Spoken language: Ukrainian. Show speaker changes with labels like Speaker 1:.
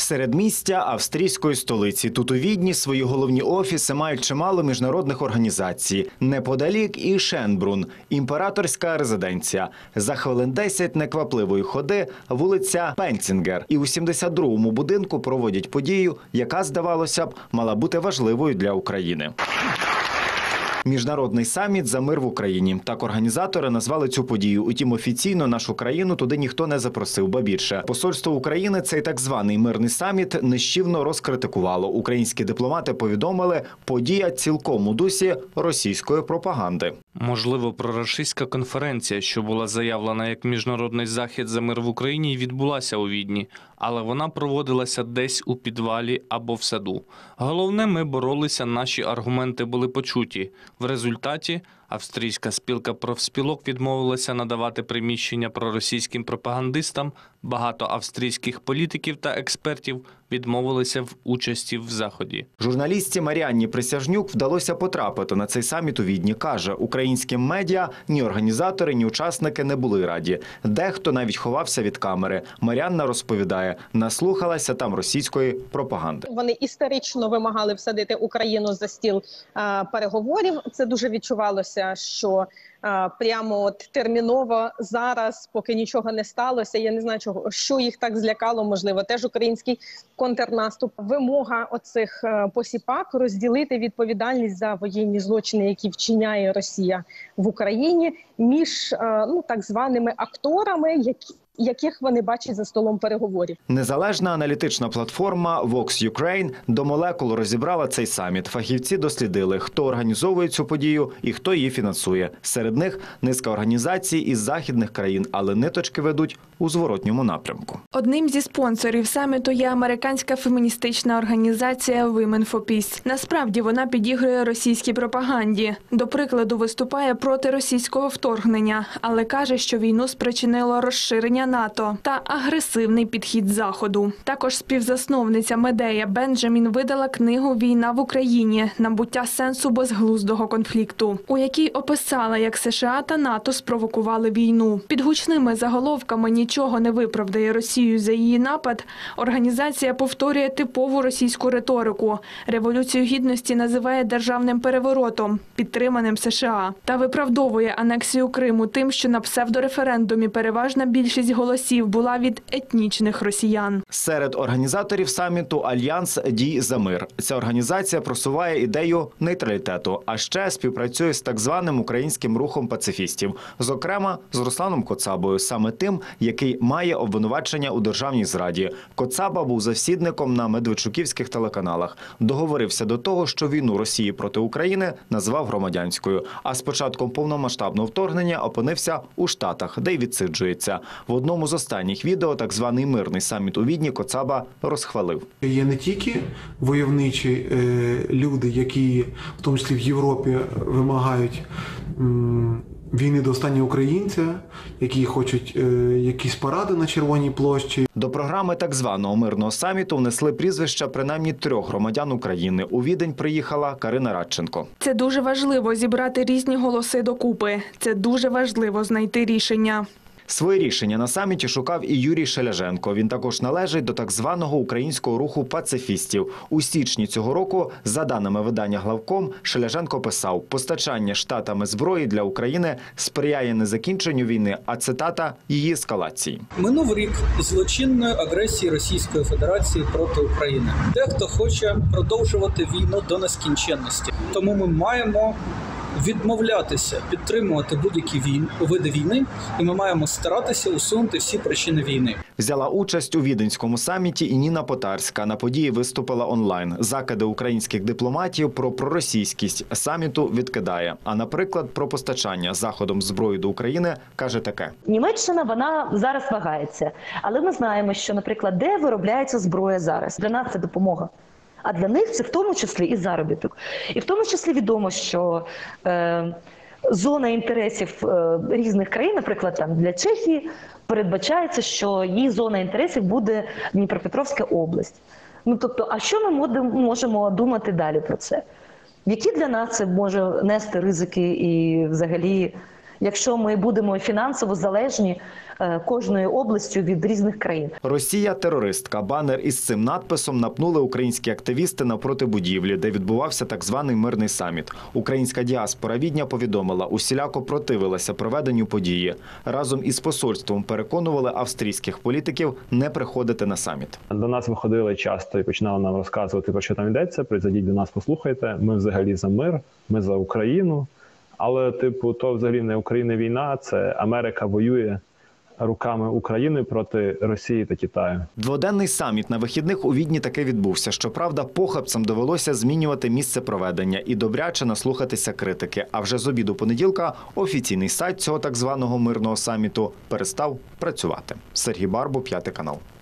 Speaker 1: Середмістя австрійської столиці. Тут у Відні свої головні офіси мають чимало міжнародних організацій. Неподалік і Шенбрун – імператорська резиденція. За хвилин 10 неквапливої ходи вулиця Пенцінгер. І у 72-му будинку проводять подію, яка, здавалося б, мала бути важливою для України. Міжнародний саміт за мир в Україні. Так організатори назвали цю подію. Утім, офіційно нашу країну туди ніхто не запросив, ба більше. Посольство України цей так званий мирний саміт нищівно розкритикувало. Українські дипломати повідомили, подія цілком у дусі російської пропаганди.
Speaker 2: Можливо, проросійська конференція, що була заявлена як міжнародний захід за мир в Україні, відбулася у Відні. Але вона проводилася десь у підвалі або в саду. Головне, ми боролися, наші аргументи були почуті. В результаті австрійська спілка профспілок відмовилася надавати приміщення проросійським пропагандистам. Багато австрійських політиків та експертів відмовилися в участі в заході.
Speaker 1: Журналістці Маріанні Присяжнюк вдалося потрапити на цей саміт у Відні. Каже, українським медіа ні організатори, ні учасники не були раді. Дехто навіть ховався від камери. Маріанна розповідає, наслухалася там російської пропаганди.
Speaker 3: Вони історично вимагали всадити Україну за стіл переговорів. Це дуже відчувалося, що прямо от терміново зараз, поки нічого не сталося, я не знаю, що їх так злякало, можливо, теж український контрнаступ. Вимога оцих посіпак розділити відповідальність за воєнні злочини, які вчиняє Росія в Україні, між так званими акторами, яких вони бачать за столом переговорів.
Speaker 1: Незалежна аналітична платформа Vox Ukraine до молекул розібрала цей саміт. Фахівці дослідили, хто організовує цю подію і хто її фінансує. Серед них низка організацій із західних країн, але ниточки ведуть у зворотньому напрямку.
Speaker 4: Одним зі спонсорів саміту є американська феміністична організація Women for Peace. Насправді вона підігрує російській пропаганді. До прикладу, виступає проти російського вторгнення, але каже, що війну спричинило розширення НАТО та агресивний підхід Заходу. Також співзасновниця Медея Бенджамін видала книгу «Війна в Україні. Набуття сенсу безглуздого конфлікту», у якій описала, як США та НАТО спровокували війну. Під гучними заголовками «Нічого не виправдає Росію за її напад» організація повторює типову російську риторику. Революцію Гідності називає державним переворотом, підтриманим США. Та виправдовує анексію Криму тим, що на псевдореферендумі переважна більшість голосів була від етнічних росіян.
Speaker 1: Серед організаторів саміту Альянс дій за мир. Ця організація просуває ідею нейтралітету, а ще співпрацює з так званим українським рухом пацифістів. Зокрема, з Русланом Коцабою, саме тим, який має обвинувачення у державній зраді. Коцаба був завсідником на медведчуківських телеканалах. Договорився до того, що війну Росії проти України назвав громадянською. А з початком повномасштабного вторгнення опинився у Штатах, де й відсиджується. В одному з останніх відео так званий мирний саміт у Відні Коцаба розхвалив.
Speaker 5: Є не тільки войовничі люди, які в тому числі в Європі вимагають війни до останнього українця, які хочуть якісь паради на Червоній площі.
Speaker 1: До програми так званого мирного саміту внесли прізвища принаймні 3 громадян України. У Відень приїхала Карина Радченко.
Speaker 4: Це дуже важливо – зібрати різні голоси докупи. Це дуже важливо – знайти рішення.
Speaker 1: Своє рішення на саміті шукав і Юрій Шеляженко. Він також належить до так званого українського руху пацифістів. У січні цього року, за даними видання «Главком», Шеляженко писав: «Постачання Штатами зброї для України сприяє не закінченню війни, а, цитата, її ескалації».
Speaker 6: Минув рік злочинної агресії Російської Федерації проти України. Дехто хоче продовжувати війну до нескінченності. Тому ми маємо відмовлятися підтримувати будь-які види війни, і ми маємо старатися усунути всі причини війни.
Speaker 1: Взяла участь у Віденському саміті і Ніна Потарська. На події виступила онлайн. Закиди українських дипломатів про проросійськість саміту відкидає. А, наприклад, про постачання Заходом зброї до України каже таке.
Speaker 7: Німеччина, вона зараз вагається. Але ми знаємо, що, наприклад, де виробляється зброя зараз. Для нас це допомога. А для них це в тому числі і заробіток. І в тому числі відомо, що зона інтересів різних країн, наприклад, там для Чехії, передбачається, що її зона інтересів буде Дніпропетровська область. Тобто, а що ми можемо думати далі про це? Які для нас це може нести ризики і взагалі якщо ми будемо фінансово залежні кожною областю від різних країн.
Speaker 1: Росія – терористка. Банер із цим надписом напнули українські активісти навпроти будівлі, де відбувався так званий мирний саміт. Українська діаспора Відня повідомила, усіляко противилася проведенню події. Разом із посольством переконували австрійських політиків не приходити на саміт.
Speaker 8: До нас виходили часто і починали нам розказувати, про що там йдеться. Прийдіть до нас, послухайте. Ми взагалі за мир, ми за Україну. Але, то взагалі не Україна війна, це Америка воює руками України проти Росії та Китаю.
Speaker 1: Дводенний саміт на вихідних у Відні таки відбувся. Щоправда, похабцям довелося змінювати місце проведення і добряче наслухатися критики. А вже з обіду понеділка офіційний сайт цього так званого мирного саміту перестав працювати. Сергій Барбу, 5 канал.